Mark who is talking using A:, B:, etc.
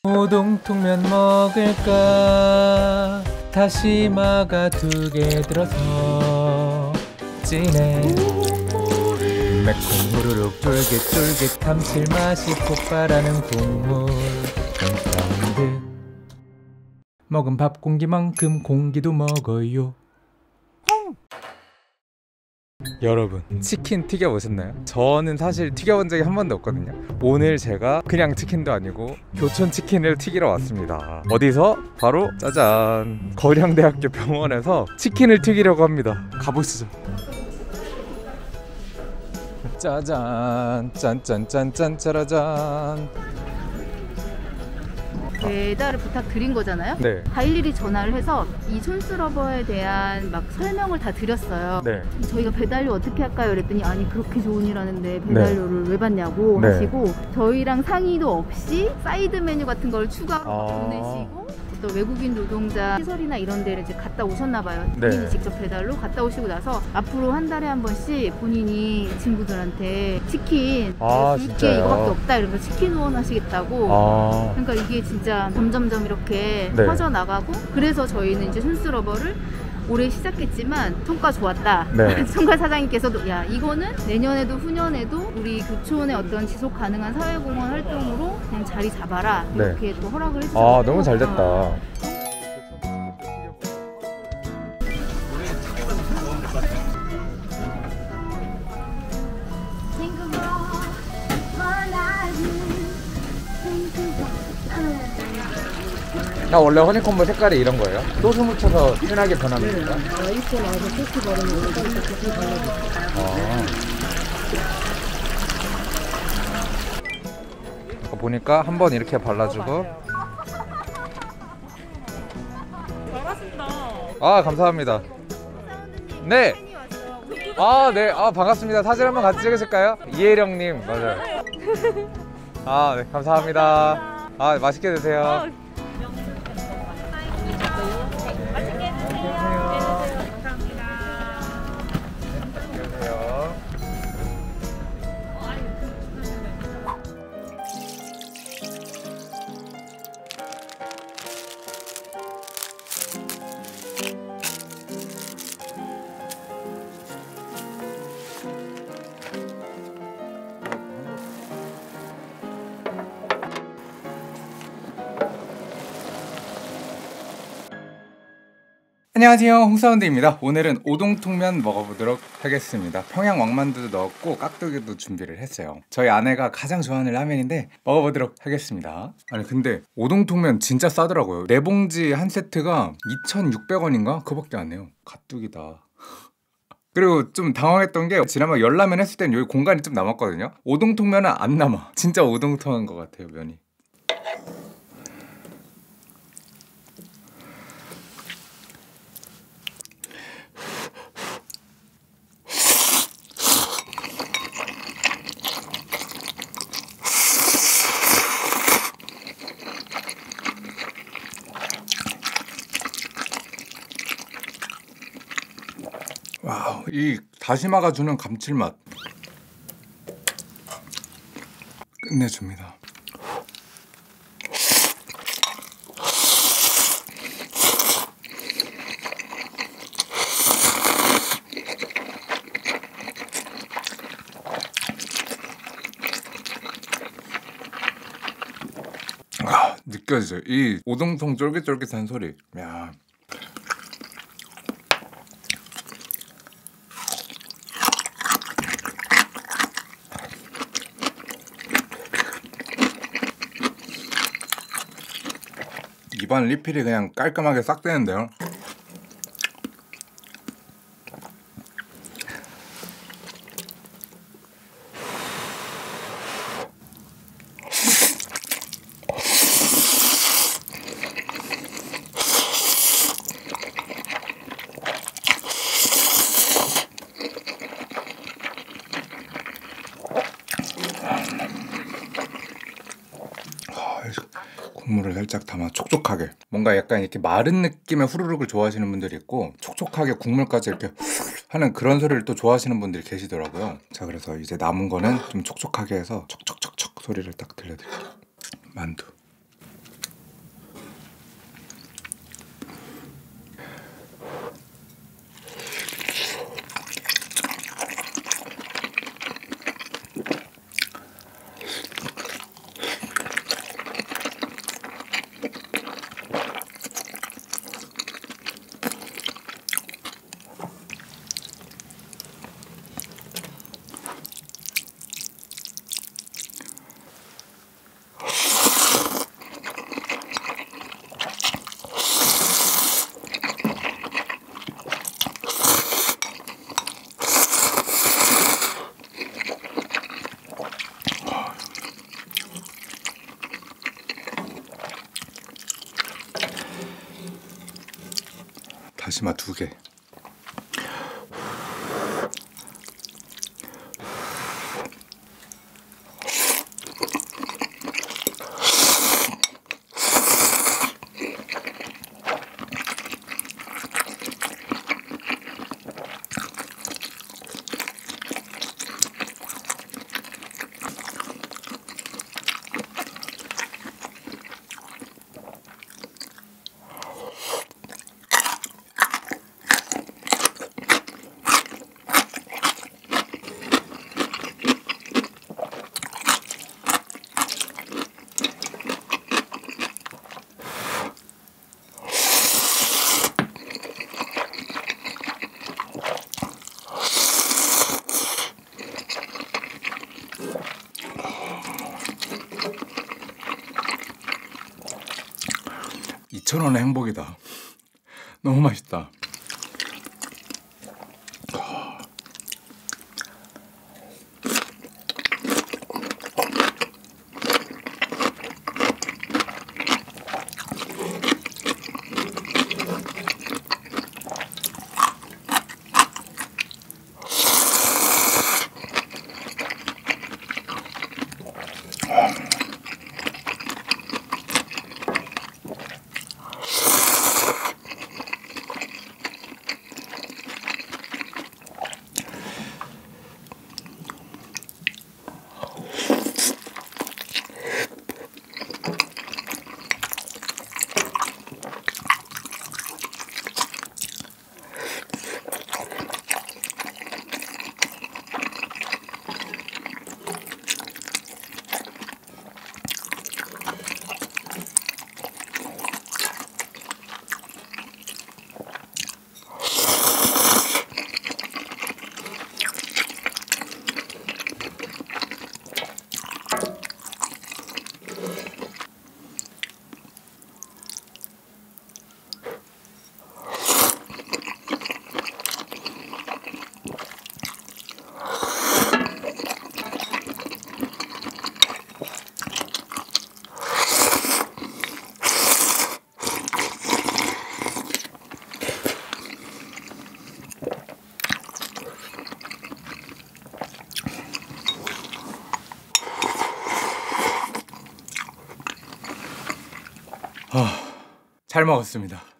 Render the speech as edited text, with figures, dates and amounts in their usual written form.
A: 우동통면 먹을까? 다시마가 2개 들어서 진해. 매콤 후루룩 쫄깃쫄깃 감칠맛이 폭발하는 국물 사운드. 먹은 밥 공기만큼 공기도 먹어요. 여러분, 치킨 튀겨보셨나요? 저는 사실 튀겨본 적이 한 번도 없거든요. 오늘 제가 그냥 치킨도 아니고 교촌 치킨을 튀기러 왔습니다. 어디서? 바로 짜잔, 거량대학교 병원에서 치킨을 튀기려고 합니다. 가보시죠. 짜잔, 짠짠짠짠 짜라잔.
B: 배달을 부탁드린 거잖아요.
A: 네.
B: 다 일일이 전화를 해서 이 손스러버에 대한 막 설명을 다 드렸어요.
A: 네.
B: 저희가 배달료 어떻게 할까요? 그랬더니 아니 그렇게 좋은 일 하는데 배달료를 왜 받냐고 하시고, 저희랑 상의도 없이 사이드 메뉴 같은 걸 추가로 보내시고, 또 외국인 노동자 시설이나 이런 데를 이제 갔다 오셨나 봐요. 본인이 직접 배달로 갔다 오시고 나서 앞으로 한 달에 한 번씩 본인이 친구들한테 치킨 줄게 이거밖에 없다 이러면서 치킨 후원하시겠다고. 그러니까 이게 진짜 점점점 이렇게 퍼져나가고, 그래서 저희는 이제 손스러버를 올해 시작했지만 성과 좋았다. 총괄 사장님께서도 야 이거는 내년에도 후년에도 우리 교촌의 어떤 지속 가능한 사회공헌 활동으로 그냥 자리 잡아라 이렇게 또 허락을 해주셔서
A: 너무 잘 됐다. 나 원래 허니콤보 색깔이 이런 거예요? 소스 묻혀서 진하게 변하는 건가?
B: 이렇게 나와서 소스 바르는 거 이렇게 발라주세요.
A: 아까 보니까 한번 이렇게 발라주고.
C: 잘하신다.
A: 감사합니다. 네. 네. 반갑습니다. 사진 한번 같이 찍으실까요? 이혜령님, 맞아요. 네. 감사합니다. 맛있게 드세요.
C: 맛있게 드세요. 감사합니다.
A: 안녕하세요, 홍사운드입니다. 오늘은 오동통면 먹어보도록 하겠습니다. 평양 왕만두도 넣었고 깍두기도 준비를 했어요. 저희 아내가 가장 좋아하는 라면인데 먹어보도록 하겠습니다. 아니 근데 오동통면 진짜 싸더라고요. 4봉지 한 세트가 2,600원인가? 그거밖에 안 해요. 가뚝이다. 그리고 좀 당황했던 게 지난번 열라면 했을 땐 여기 공간이 좀 남았거든요. 오동통면은 안 남아. 진짜 오동통한 것 같아요, 면이. 와우, 이 다시마가 주는 감칠맛 끝내줍니다. 느껴져요. 이 오동통 쫄깃쫄깃한 소리. 야. 입안 리필이 그냥 깔끔하게 싹 되는데요. 국물을 살짝 담아 촉촉하게, 뭔가 약간 이렇게 마른 느낌의 후루룩을 좋아하시는 분들이 있고 촉촉하게 국물까지 이렇게 하는 그런 소리를 또 좋아하시는 분들이 계시더라고요. 자, 그래서 이제 남은 거는 좀 촉촉하게 해서 촉촉촉촉 소리를 딱 들려드릴게요. 만두. 다시마 2개. $2,000원의 행복이다. 너무 맛있다. 잘 먹었습니다.